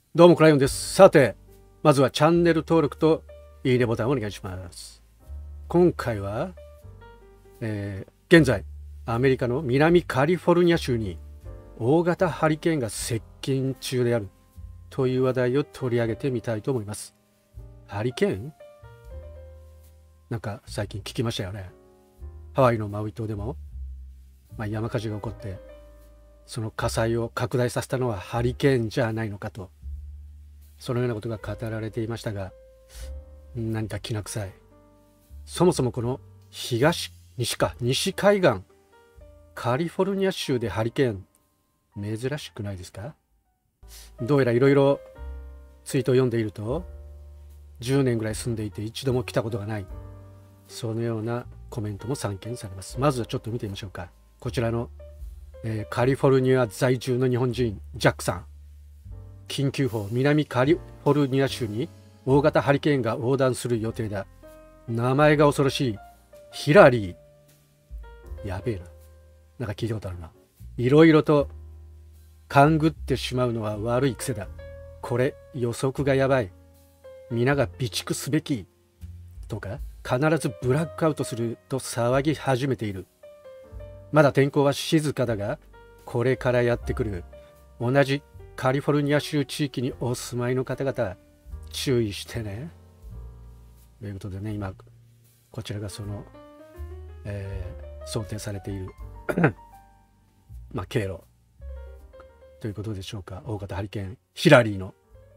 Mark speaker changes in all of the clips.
Speaker 1: どうもクライオンです。さて、まずはチャンネル登録といいねボタンをお願いします。今回は、現在アメリカの南カリフォルニア州に大型ハリケーンが接近中であるという話題を取り上げてみたいと思います。ハリケーン？なんか最近聞きましたよね。ハワイのマウイ島でも、山火事が起こってその火災を拡大させたのはハリケーンじゃないのかと、そのようなことが語られていましたが、何かきな臭い。そもそもこの西海岸カリフォルニア州でハリケーン珍しくないですか？どうやらいろいろツイートを読んでいると、10年ぐらい住んでいて一度も来たことがない、そのようなコメントも散見されます。まずはちょっと見てみましょうか。こちらの、カリフォルニア在住の日本人ジャックさん。緊急報、南カリフォルニア州に大型ハリケーンが横断する予定だ。名前が恐ろしい。ヒラリー。やべえな。なんか聞いたことあるな。いろいろと勘ぐってしまうのは悪い癖だ。これ予測がやばい。皆が備蓄すべき。とか、必ずブラックアウトすると騒ぎ始めている。まだ天候は静かだが、これからやってくる。同じカリフォルニア州地域にお住まいの方々、注意してね。ということでね、今こちらがその、想定されている経路ということでしょうか。大型ハリケーンヒラリーの、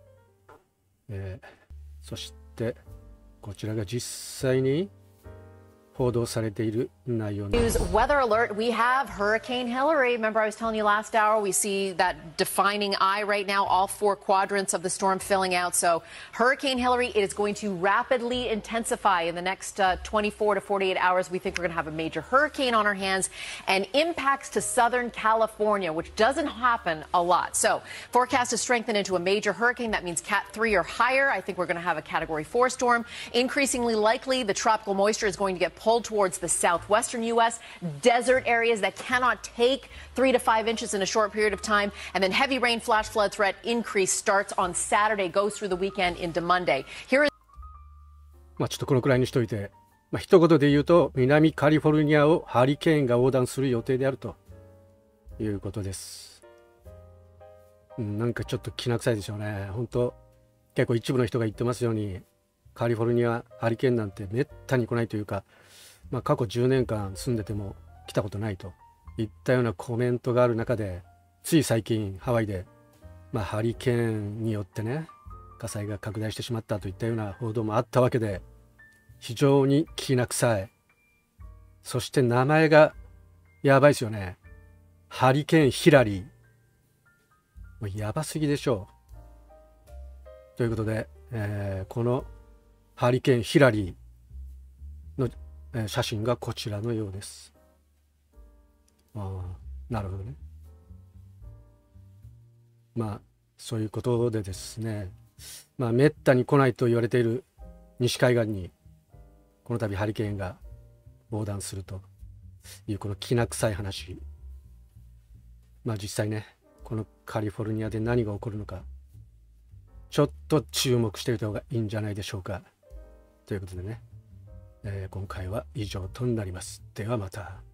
Speaker 1: そしてこちらが実際に報道されている内容です。
Speaker 2: Weather alert. We have Hurricane Hillary. Remember, I was telling you last hour, we see that defining eye right now, all four quadrants of the storm filling out. So Hurricane Hillary, it is going to rapidly intensify in the next 24 to 48 hours. We think we're going to have a major hurricane on our hands and impacts to Southern California, which doesn't happen a lot. So forecast to strengthen into a major hurricane. That means Cat 3 or higher. I think we're going to have a Category 4 storm. Increasingly likely, the tropical moisture is going to get pulled towards the southwestern U.S., desert areas that cannot take 3 to 5 inches in a short period of time, and then heavy rain flash flood threat increase starts on Saturday, goes through the weekend into Monday. Here is
Speaker 1: ちょっとこのくらいにしといて、一言で言うと、南カリフォルニアをハリケーンが横断する予定であるということです。なんかちょっときな臭いでしょうね。本当結構一部の人が言ってますように、カリフォルニアハリケーンなんてめったに来ないというか、過去10年間住んでても来たことないといったようなコメントがある中で、つい最近ハワイで、ハリケーンによってね、火災が拡大してしまったといったような報道もあったわけで、非常にきな臭い。そして名前がやばいですよね。ハリケーンヒラリー。もうやばすぎでしょう。ということで、このハリケーンヒラリーの写真がこちらのようです。なるほどね。そういうことでですね、めったに来ないと言われている西海岸にこの度ハリケーンが横断するというこのきな臭い話。実際ね、このカリフォルニアで何が起こるのか、ちょっと注目しておいた方がいいんじゃないでしょうか。ということでね、今回は以上となります。ではまた。